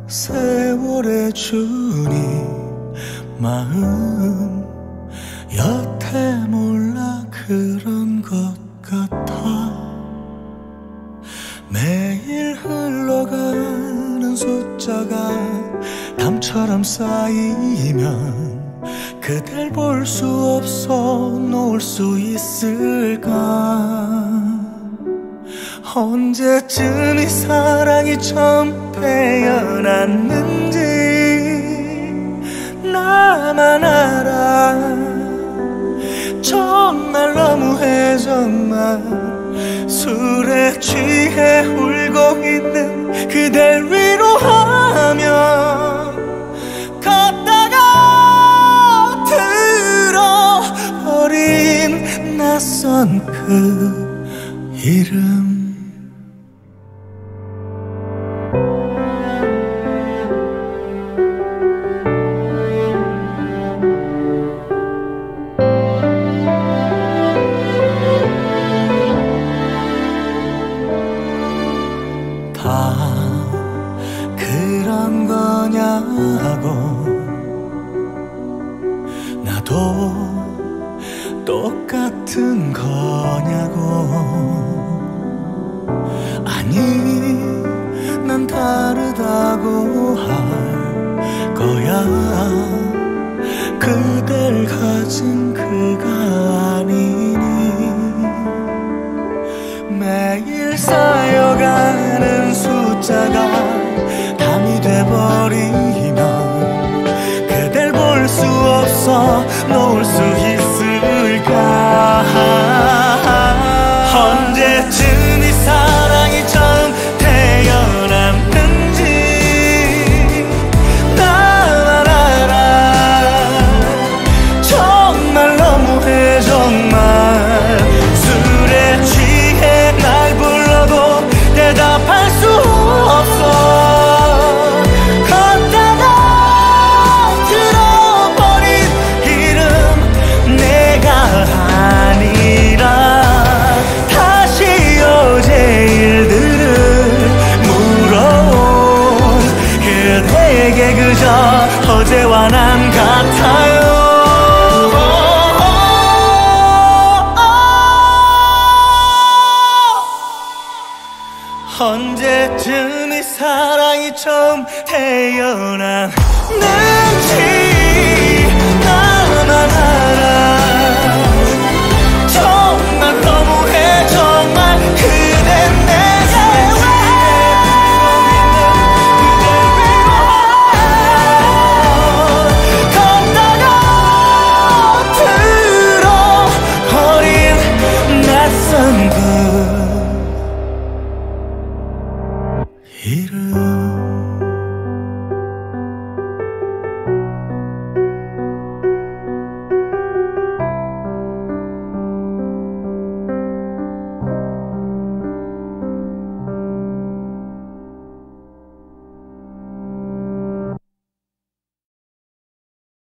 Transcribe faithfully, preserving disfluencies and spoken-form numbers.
세월의 주님 마음 여태 몰라 그런 것 같아. 매일 흘러가는 숫자가 담처럼 쌓이면 그댈 볼 수 없어 놓을 수 있을까. 언제쯤 이 사랑이 처음 태어났는지 나만 알아. 정말 너무해 정말. 술에 취해 울고 있는 그댈 위로하며 걷다가 들어버린 낯선 그 이름. 다 그런 거냐고. 나도 똑같은 거냐고. 아니 난 다르다고 할 거야. 그댈 가진 그가 아니니. 매일 쌓여가는 숫자가 담이 돼버리면 그댈 볼 수 없어 놓을 수 있을까. 언제쯤 이 사랑이 처음 태어났는지 나만 알아. 정말 너무해 정말. 술에 취해 날 불러도 대답할 수 없어. 걷다가 들어버린 이름 내가 아니라. 다시 어제 일들을 물어온 그대에게 그저 어제와 난 같아요. 언제쯤 이 사랑이 처음 태어났는지